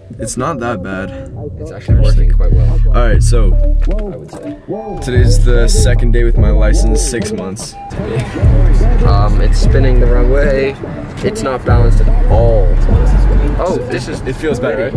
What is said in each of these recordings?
It's not that bad. It's actually working quite well. Alright, so I would say. today's the second day with my license, 6 months. It's spinning the wrong way. It's not balanced at all. Oh, this is. It feels better, right?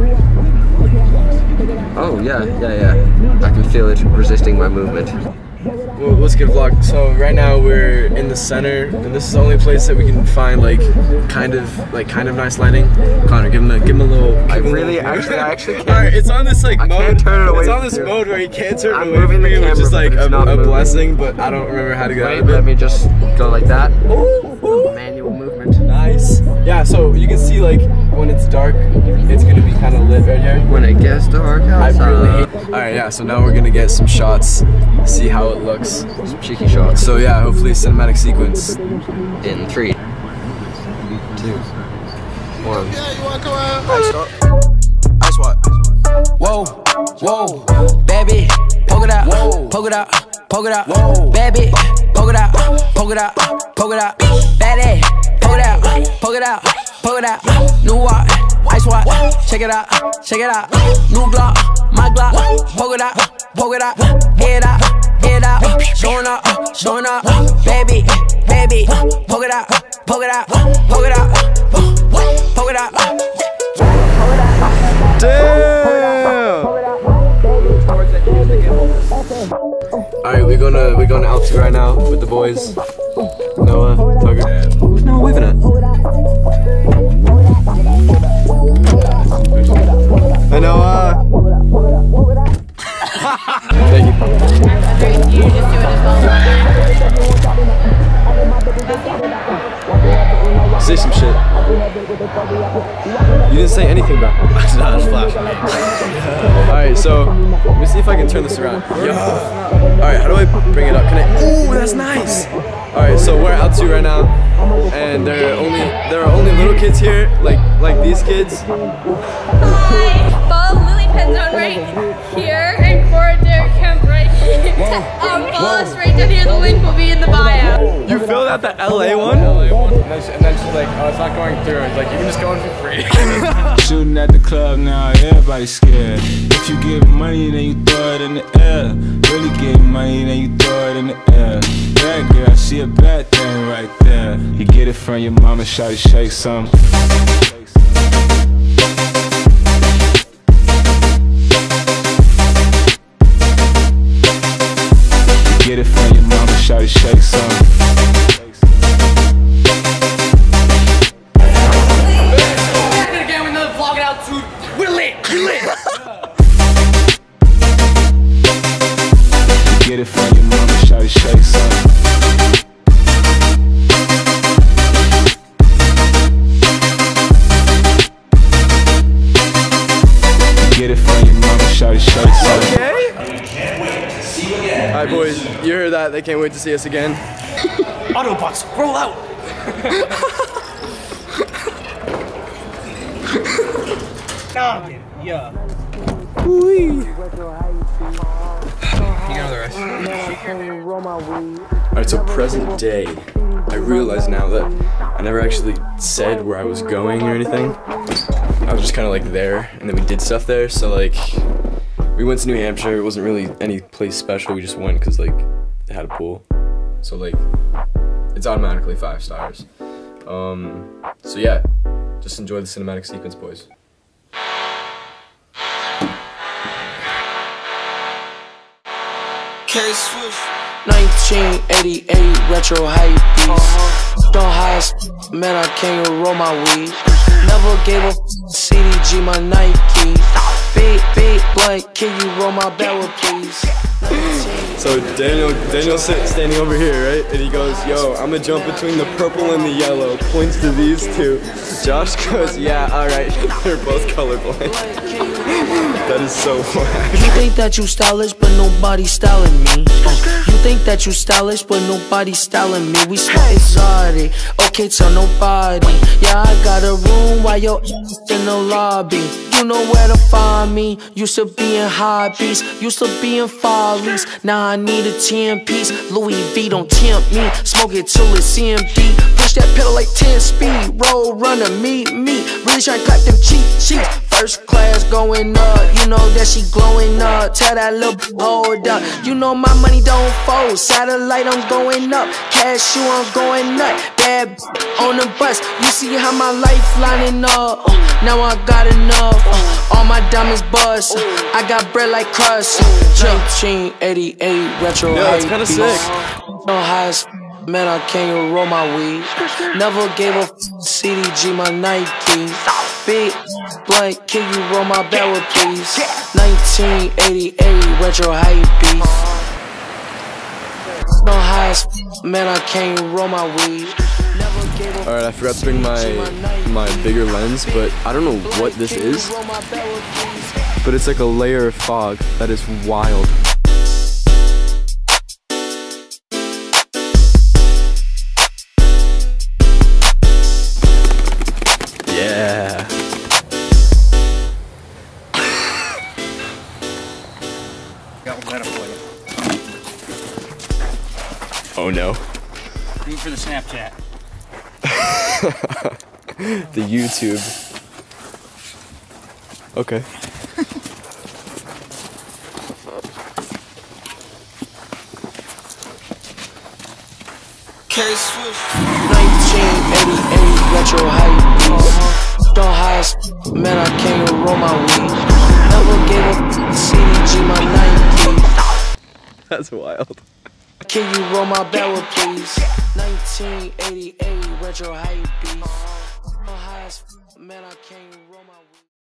Oh yeah. I can feel it resisting my movement. Well, let's get a vlog. So right now we're in the center, and this is the only place that we can find like kind of nice lighting. Connor, give him a little. I actually can't. Alright, it's on this like I mode. Can't turn it away. It's on this mode where you can't turn it I'm away moving from the me, camera, which is like but it's not a moving. blessing. But I don't remember how to get out of it. Let me just go like that. Ooh. Manual movement. Nice. Yeah. So you can see like when it's dark, it's gonna be kind of lit right here. When it gets dark outside. I really hate. All right. Yeah. So now we're gonna get some shots, see how it looks. Some cheeky shots. So yeah, hopefully cinematic sequence. In 3, 2, 1. Yeah, you wanna come out? Ice what? Whoa, whoa, baby, poke it out, poke it out, poke it out, baby, poke it out, poke it out, poke it out, baby, poke it out, poke it out, poke it out, new watch, ice watch, check it out, new Glock, my Glock, poke it out, get out, showing up, baby, poke it out, poke it out, poke it out, poke it out. Damn! Alright, we're going to altitude right now with the boys. Noah, Tugger. Who's Noah waving at? Hey Noah! Thank you. You just do it as well. Say some shit. You didn't say anything back. Alright, so let me see if I can turn this around. Alright, how do I bring it up? Can I? Ooh, that's nice. Alright, so we're at altitude right now, and there are only little kids here, like these kids. Hi! Follow Lily Penzone right here and Cora Derek Kemp right here. Follow us right down here. The link will be in the bio. You filled out the LA one? LA one. And then she's like, oh, it's not going through. It's like, you can just go in for free. Shooting at the club now, everybody's scared. If you get money, then you throw it in the air. Really get money, then you throw it in the air. That girl, she a bad thing right there. You get it from your mama, shawty, shake some. You get it from your mama, shawty, shake some. Get it from your mama, shawty, shake some. Get it from your mama, shawty, shake some. Okay. Alright boys, you heard that. They can't wait to see us again. Autobots, roll out! Yeah. Alright, so present day. I realize now that I never actually said where I was going or anything. I was just kind of like there, and then we did stuff there. So like, we went to New Hampshire. It wasn't really any place special. We just went because like it had a pool. So like, it's automatically 5 stars. So yeah, just enjoy the cinematic sequence, boys. K-Swift 1988 retro hype beast. Don't hide, man, I can't even roll my weed. Never gave a CDG my Nike. Big blunt, can you roll my barrel, please? So Daniel's standing over here, right? And he goes, yo, I'm gonna jump between the purple and the yellow. Points to these two. Josh goes, yeah, alright. They're both colorblind. That is so whack. You think that you stylish, but nobody styling me. You think that you stylish, but nobody styling me. We smell exotic, okay, tell nobody. Yeah, I got a room while you're in the lobby. You know where to find me. Used to be in hobbies, used to be in follies. Now I need a 10-piece. Louis V don't tempt me. Smoke it till it's empty. Push that pedal like 10 speed. Roll runner, meet me. Really tryna clap them cheap sheets. First class going up, you know that she glowing up. Tell that little hold up, you know my money don't fold. Satellite, I'm going up. Cash, you, I'm going nut. Bad on the bus, you see how my life lining up. Now I got enough. All my diamonds bust. I got bread like crust. 1988 retro. Yeah, it's kinda sick. No highs, man, I can't even roll my weed. Never gave a CDG my Nike. Big blunt, can you roll my barrel, please? 1988 retro hype beast. No highs, man, I can't even roll my weed. Alright, I forgot to bring my bigger lens, but I don't know what this is. But it's like a layer of fog that is wild. Yeah. Got one better for you. Oh no. Do it for the Snapchat. The YouTube. Okay. K-Swish. 1988 retro hype beast. Don't highs, man, I can't even roll my weed. Never gave a CDG my Nike. That's wild. Can you roll my barrel, please? 1988 retro hype beast. Don't highs, man, I can't even